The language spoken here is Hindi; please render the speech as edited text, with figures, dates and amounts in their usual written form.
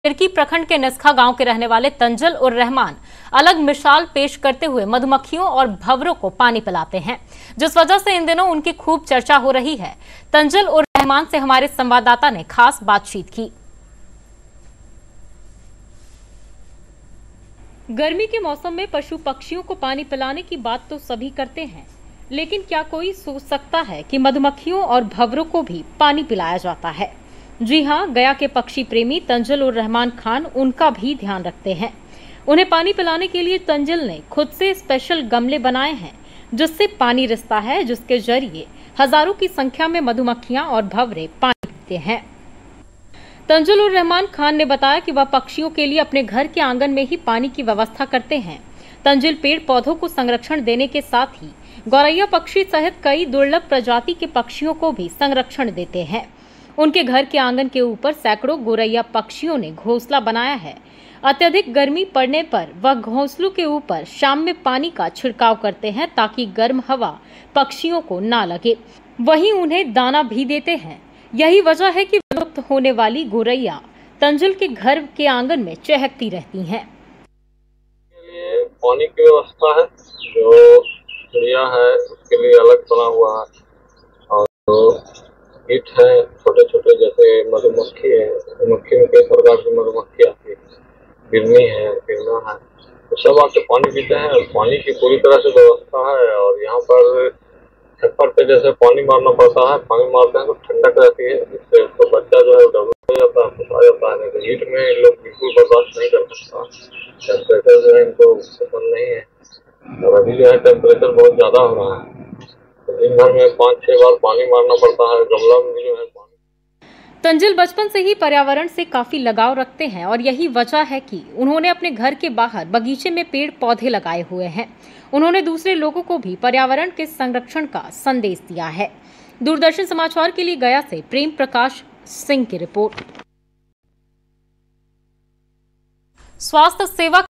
तिर्की प्रखंड के निस्खा गांव के रहने वाले तंजल और रहमान अलग मिसाल पेश करते हुए मधुमक्खियों और भंवरों को पानी पिलाते हैं, जिस वजह से इन दिनों उनकी खूब चर्चा हो रही है। तंजल और रहमान से हमारे संवाददाता ने खास बातचीत की। गर्मी के मौसम में पशु पक्षियों को पानी पिलाने की बात तो सभी करते हैं, लेकिन क्या कोई सोच सकता है कि मधुमक्खियों और भंवरों को भी पानी पिलाया जाता है। जी हां, गया के पक्षी प्रेमी तंजल और रहमान खान उनका भी ध्यान रखते हैं। उन्हें पानी पिलाने के लिए तंजल ने खुद से स्पेशल गमले बनाए हैं, जिससे पानी रिसता है, जिसके जरिए हजारों की संख्या में मधुमक्खियां और भंवरे पानी पीते हैं। तंजल और रहमान खान ने बताया कि वह पक्षियों के लिए अपने घर के आंगन में ही पानी की व्यवस्था करते हैं। तंजल पेड़ पौधों को संरक्षण देने के साथ ही गौरैया पक्षी सहित कई दुर्लभ प्रजाति के पक्षियों को भी संरक्षण देते हैं। उनके घर के आंगन के ऊपर सैकड़ों गौरैया पक्षियों ने घोंसला बनाया है। अत्यधिक गर्मी पड़ने पर वह घोंसलों के ऊपर शाम में पानी का छिड़काव करते हैं, ताकि गर्म हवा पक्षियों को ना लगे। वहीं उन्हें दाना भी देते हैं। यही वजह है कि विलुप्त होने वाली गौरैया तंजल के घर के आंगन में चहकती रहती हैं। पानी की व्यवस्था है, जो चिड़िया है उसके लिए अलग बना हुआ है, और कीट है छोटे छोटे, जैसे मधुमक्खी है, मधुमक्खी में कई प्रकार की मधुमक्खी आती है, बिरनी है, बिरना है, तो सब आके पानी पीते हैं। और पानी की पूरी तरह से व्यवस्था है। और यहाँ पर छप्पर पे जैसे पानी मारना पड़ता है, पानी मारते हैं तो ठंडक रहती है, जिससे उसका बच्चा जो है डबल हो जाता है, फंसा जाता है। नहीं तो हीट में इन लोग बिल्कुल बर्दाश्त नहीं कर सकता। टेम्परेचर जो है इनको पसंद नहीं है, और अभी जो है टेम्परेचर बहुत ज्यादा हो रहा है, तो दिन भर में 5-6 बार पानी मारना पड़ता है। गमला में भी जो है पानी। तंजल बचपन से ही पर्यावरण से काफी लगाव रखते हैं, और यही वजह है कि उन्होंने अपने घर के बाहर बगीचे में पेड़ पौधे लगाए हुए हैं। उन्होंने दूसरे लोगों को भी पर्यावरण के संरक्षण का संदेश दिया है। दूरदर्शन समाचार के लिए गया से प्रेम प्रकाश सिंह की रिपोर्ट। स्वास्थ्य सेवा